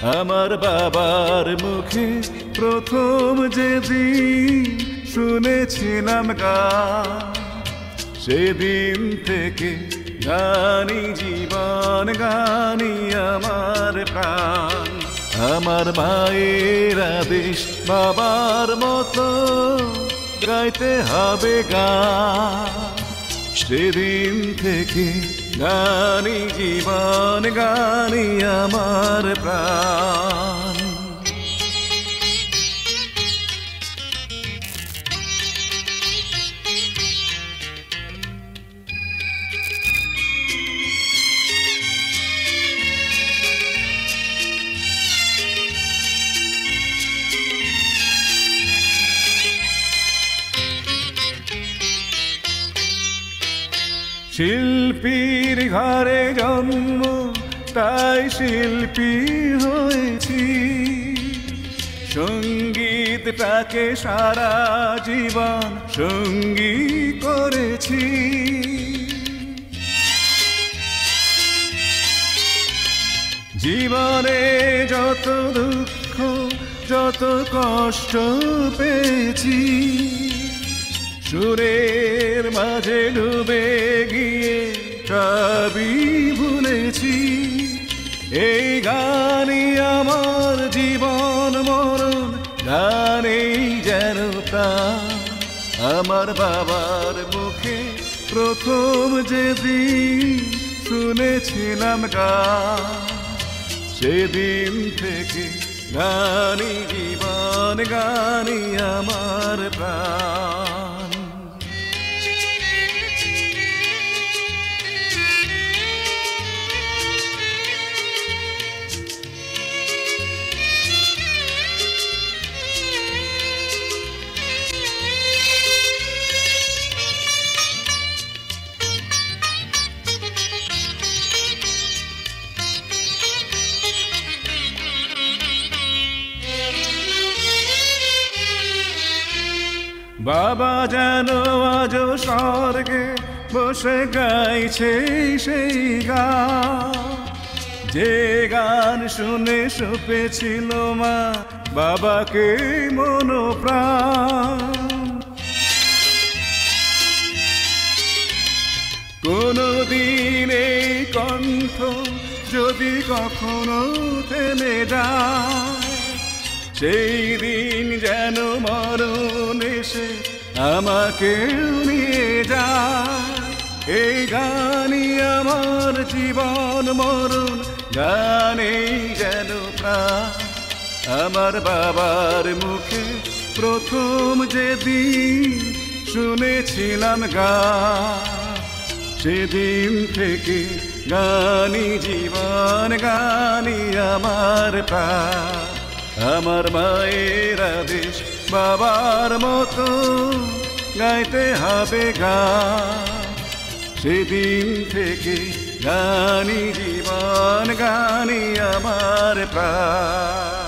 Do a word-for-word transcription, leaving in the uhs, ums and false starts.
আমার বাবার মুখে প্রথম যেদিন শুনেছিলাম গান, সেদিন থেকে গানি জীবন, গানি আমার প্রাণ। আমার মায়ের আদেশ বাবার মতো গাইতে হবে গান, সেদিন থেকে গানি জীবন, গানি আমার প্রাণ। শিল্পীর ঘরে জন্ম, তাই শিল্পী হয়েছি। সঙ্গীতটাকে সারা জীবন সঙ্গী করেছি। জীবনে যত দুঃখ, যত কষ্ট পেয়েছি, সুরের মাঝে ডুবে গিয়ে সবই ভুলেছি। এই গানই আমার জীবন মরণ, গানেই যেন প্রাণ। আমার বাবার মুখে প্রথম যেদিন শুনেছিলাম গান, সেদিন থেকে গানি জীবন, গানি আমার প্রাণ। বাবা যেন আজ স্বর্গে বসে গাইছে সেই গান, যে গান শুনে সপেছিল মা বাবাকে মনোপ্রাণ। কোনদিন এই কণ্ঠ যদি কখনো থেমে যায়, সেই দিন যেন মরণ এসে আমাকে নিয়ে যায়। এই গানই আমার জীবন মরণ, গানেই যেন প্রাণ। আমার বাবার মুখে প্রথম যেদিন শুনেছিলাম গান, সেদিন থেকে গানি জীবন, গানি আমার প্রাণ। আমার মায়ের আদেশ বাবার মতো গাইতে হবে গান, সেদিন থেকে গানি জীবন, গানি আমার প্রাণ।